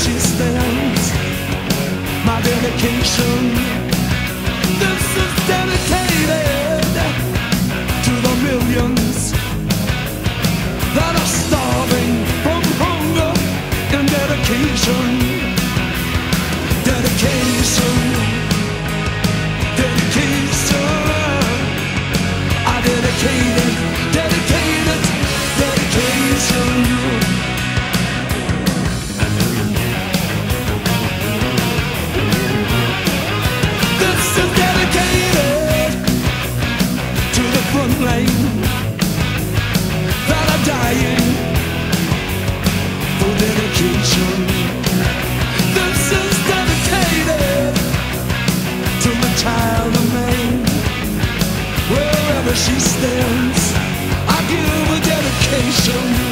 she stands, my dedication. This is dedicated to the millions that are starving from hunger and dedication. Dedication, dedication. I dedicated, dedicated, dedication. That are dying for dedication. This is dedicated to the child of man. Wherever she stands, I give a dedication.